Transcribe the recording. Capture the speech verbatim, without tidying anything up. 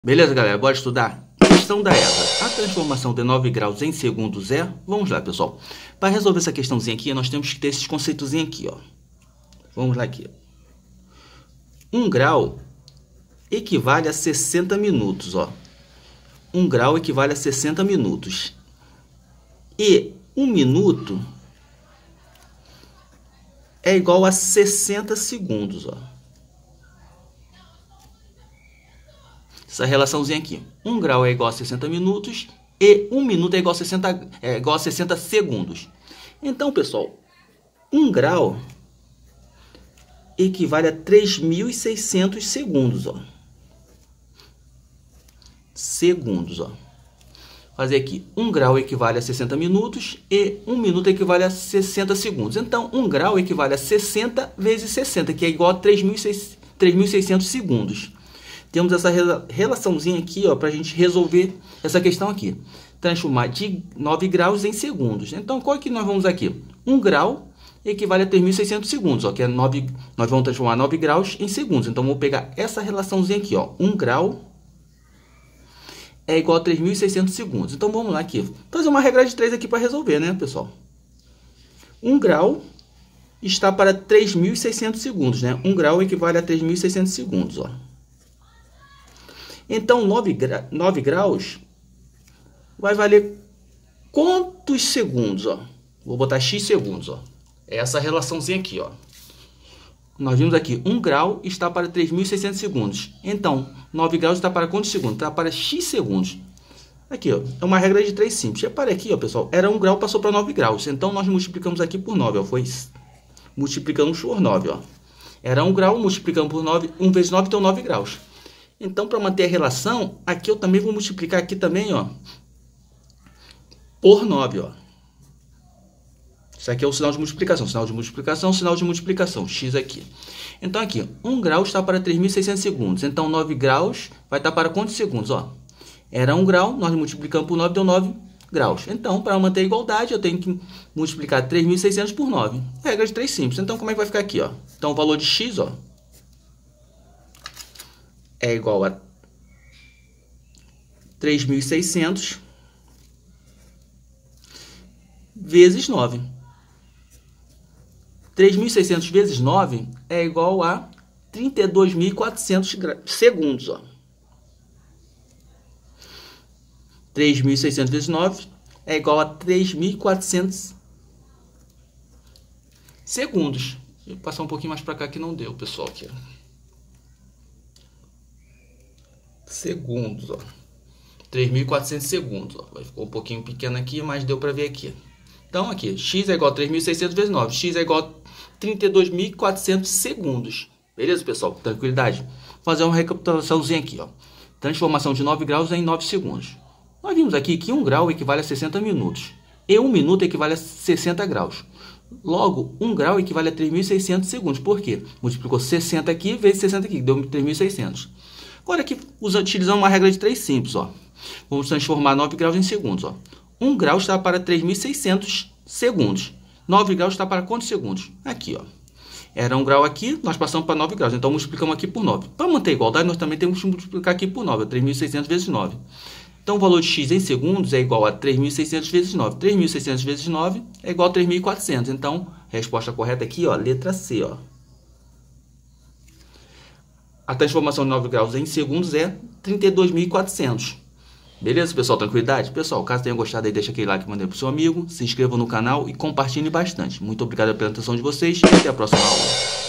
Beleza, galera? Bora estudar? Questão da ESA. A transformação de nove graus em segundos é... Vamos lá, pessoal. Para resolver essa questãozinha aqui, nós temos que ter esses conceitozinhos aqui, ó. Vamos lá aqui. Um grau equivale a sessenta minutos, ó. Um grau equivale a sessenta minutos. E um minuto é igual a sessenta segundos, ó. Essa relaçãozinha aqui. um grau é igual a sessenta minutos e um minuto é igual a sessenta, é igual a sessenta segundos. Então, pessoal, um grau equivale a três mil e seiscentos segundos, ó. Segundos, ó. Fazer aqui, um grau equivale a sessenta minutos e um minuto equivale a sessenta segundos. Então, um grau equivale a sessenta vezes sessenta, que é igual a três mil e seiscentos segundos. Temos essa relaçãozinha aqui, ó, para a gente resolver essa questão aqui. Transformar de nove graus em segundos. Então, qual é que nós vamos aqui? um grau equivale a três mil e seiscentos segundos, ó, que é nove, nós vamos transformar nove graus em segundos. Então, vou pegar essa relaçãozinha aqui, ó. um grau é igual a três mil e seiscentos segundos. Então, vamos lá aqui. Fazer uma regra de três aqui para resolver, né, pessoal? um grau está para três mil e seiscentos segundos, né? um grau equivale a três mil e seiscentos segundos, ó. Então, nove, gra... nove graus vai valer quantos segundos, ó? Vou botar x segundos, ó. É essa relaçãozinha aqui, ó. Nós vimos aqui, um grau está para três mil e seiscentos segundos. Então, nove graus está para quantos segundos? Está para x segundos. Aqui, ó, é uma regra de três simples. Repare aqui, ó, pessoal, era um grau, passou para nove graus. Então, nós multiplicamos aqui por nove, ó. Foi multiplicamos por nove, ó. Era um grau, multiplicamos por nove. um vezes nove, então nove graus. Então, para manter a relação, aqui eu também vou multiplicar aqui também, ó, por nove, ó. Isso aqui é o sinal de multiplicação, sinal de multiplicação, sinal de multiplicação, x aqui. Então, aqui, um grau está para três mil e seiscentos segundos. Então, nove graus vai estar para quantos segundos, ó? Era um grau, nós multiplicamos por nove, deu nove graus. Então, para manter a igualdade, eu tenho que multiplicar três mil e seiscentos por nove. Regra de três simples. Então, como é que vai ficar aqui, ó? Então, o valor de x, ó, é igual a três mil e seiscentos vezes nove. três mil e seiscentos vezes nove é igual a trinta e dois mil e quatrocentos segundos, ó. três mil e seiscentos vezes nove é igual a três mil e quatrocentos segundos. Vou passar um pouquinho mais para cá que não deu, pessoal, aqui, ó. Segundos, ó. três mil e quatrocentos segundos, ó. Ficou um pouquinho pequeno aqui, mas deu para ver aqui. Então, aqui, x é igual a três mil e seiscentos vezes nove. X é igual a trinta e dois mil e quatrocentos segundos. Beleza, pessoal? Tranquilidade? Vou fazer uma recapitulaçãozinha aqui, ó. Transformação de nove graus em nove segundos. Nós vimos aqui que um grau equivale a sessenta minutos. E um minuto equivale a sessenta graus. Logo, um grau equivale a três mil e seiscentos segundos. Por quê? Multiplicou sessenta aqui vezes sessenta aqui, deu três mil e seiscentos. Agora aqui, utilizando uma regra de três simples, ó. Vamos transformar nove graus em segundos, ó. um grau está para três mil e seiscentos segundos. nove graus está para quantos segundos? Aqui, ó. Era um grau aqui, nós passamos para nove graus. Então, multiplicamos aqui por nove. Para manter a igualdade, nós também temos que multiplicar aqui por nove. três mil e seiscentos vezes nove. Então, o valor de x em segundos é igual a três mil e seiscentos vezes nove. três mil e seiscentos vezes nove é igual a três mil e quatrocentos. Então, a resposta correta aqui, ó, letra C, ó. A transformação de nove graus em segundos é trinta e dois mil e quatrocentos. Beleza, pessoal? Tranquilidade? Pessoal, caso tenha gostado aí, deixa aquele like, mandei pro seu amigo, se inscreva no canal e compartilhe bastante. Muito obrigado pela atenção de vocês e até a próxima aula.